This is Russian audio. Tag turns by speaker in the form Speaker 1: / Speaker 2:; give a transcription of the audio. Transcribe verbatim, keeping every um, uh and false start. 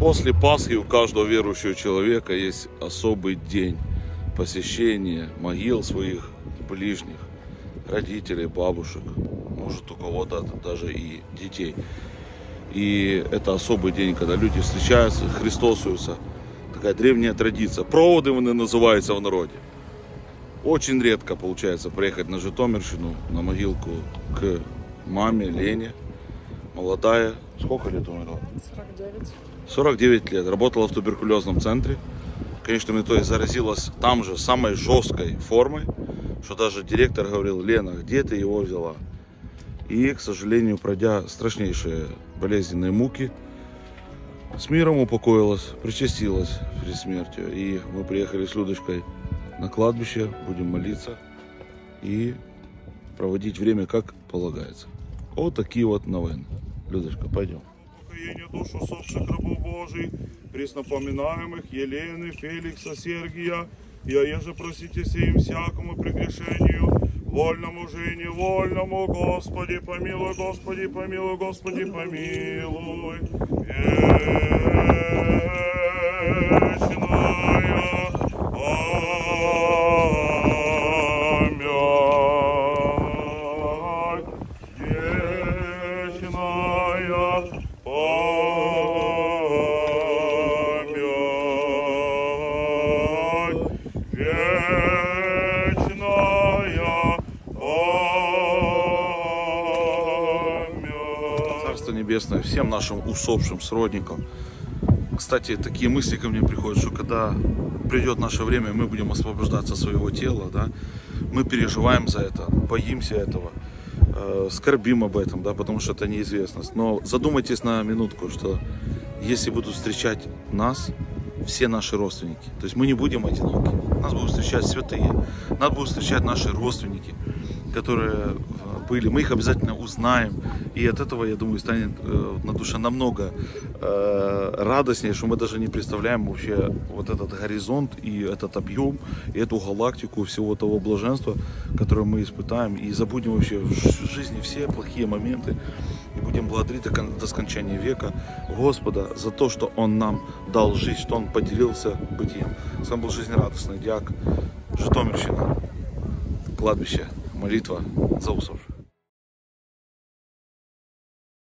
Speaker 1: После Пасхи у каждого верующего человека есть особый день посещения могил своих ближних, родителей, бабушек, может у кого-то даже и детей. И это особый день, когда люди встречаются, христосуются. Такая древняя традиция. Проводы вони называются в народе. Очень редко получается приехать на Житомирщину, на могилку к маме Лене. Молодая. Сколько лет умерла?
Speaker 2: сорок девять.
Speaker 1: сорок девять лет. Работала в туберкулезном центре. Конечно, метой заразилась там же самой жесткой формой, что даже директор говорил: Лена, где ты его взяла? И, к сожалению, пройдя страшнейшие болезненные муки, с миром упокоилась, причастилась перед смертью. И мы приехали с Людочкой на кладбище, будем молиться и проводить время, как полагается. Вот такие вот новины. Людочка, пойдем. Упокоение душ усопших рабов Божий, преснопоминаемых Елены, Феликса, Сергия, и оеже просите сеем всякому прегрешению, вольному же и невольному, Господи помилуй, Господи помилуй, Господи помилуй. Царство Небесное всем нашим усопшим сродникам. Кстати, такие мысли ко мне приходят, что когда придет наше время, мы будем освобождаться от своего тела, да, мы переживаем за это, боимся этого, э, скорбим об этом, да, потому что это неизвестность. Но задумайтесь на минутку, что если будут встречать нас все наши родственники, то есть мы не будем одиноки, нас будут встречать святые, нас будут встречать наши родственники, которые были, мы их обязательно узнаем, и от этого, я думаю, станет э, на душе намного э, радостнее, что мы даже не представляем вообще вот этот горизонт и этот объем, и эту галактику всего того блаженства, которое мы испытаем, и забудем вообще в жизни все плохие моменты, и будем благодарить до, до скончания века Господа за то, что Он нам дал жизнь, что Он поделился бытием. С вами был жизнерадостный Диак, Житомирщина, кладбище, молитва за усопших.